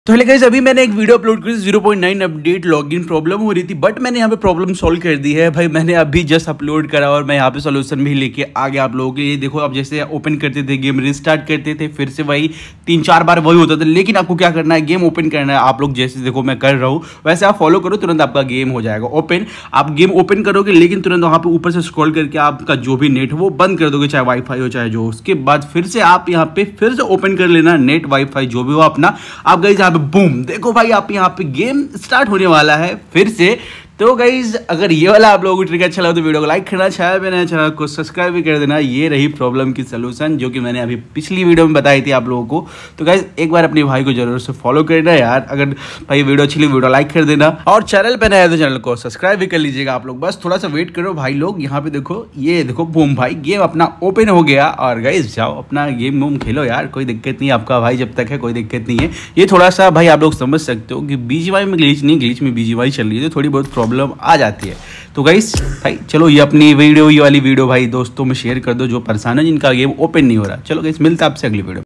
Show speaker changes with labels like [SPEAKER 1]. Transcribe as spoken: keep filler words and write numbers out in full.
[SPEAKER 1] तो hello guys, अभी मैंने एक वीडियो अपलोड करी zero point nine update login problem हो रही थी, बट मैंने यहाँ पे प्रॉब्लम सॉल्व कर दी है भाई। मैंने अभी जस्ट अपलोड करा और मैं यहाँ पे सॉल्यूशन भी लेके आ गया आप लोगों के। ये देखो, आप जैसे ओपन करते थे गेम, रिस्टार्ट करते थे, फिर से वही तीन चार बार वही होता था। लेकिन आपको क्या करना है, गेम ओपन करना है। आप लोग जैसे देखो मैं कर रहा हूँ वैसे आप फॉलो करो, तुरंत आपका गेम हो जाएगा ओपन। आप गेम ओपन करोगे लेकिन तुरंत वहाँ पे ऊपर से स्क्रॉल करके आपका जो भी नेट हो वो बंद कर दोगे, चाहे वाईफाई हो चाहे जो। उसके बाद फिर से आप यहाँ पे फिर से ओपन कर लेना नेट वाईफाई जो भी हो अपना। आप गाइस यहाँ पे बूम देखो भाई, आप यहाँ पे गेम स्टार्ट होने वाला है फिर से। तो गाइज अगर ये वाला आप लोगों को ट्रिक अच्छा लगा तो वीडियो को लाइक करना, चाहे मैंने चैनल को सब्सक्राइब भी कर देना। ये रही प्रॉब्लम की सलूशन जो कि मैंने अभी पिछली वीडियो में बताई थी आप लोगों को। तो गाइज एक बार अपने भाई को जरूर से फॉलो करना यार। अगर भाई वीडियो अच्छी लगी वीडियो लाइक कर देना, और चैनल पे नया है तो चैनल को सब्सक्राइब भी कर लीजिएगा आप लोग। बस थोड़ा सा वेट करो भाई लोग। यहाँ पे देखो, ये देखो बूम भाई, गेम अपना ओपन हो गया। और गाइज जाओ अपना गेम वूम खेलो यार, कोई दिक्कत नहीं, आपका भाई जब तक है कोई दिक्कत नहीं है। ये थोड़ा सा भाई आप लोग समझ सकते हो कि बीजीवाई में ग्लिच नहीं, ग्लिच में बीजीवाई चल रही है तो थोड़ी बहुत प्रॉब्लम आ जाती है। तो गाइस भाई चलो, ये अपनी वीडियो ये वाली वीडियो भाई दोस्तों में शेयर कर दो जो परेशान है, जिनका गेम ओपन नहीं हो रहा। चलो गाइस मिलता है आपसे अगली वीडियो।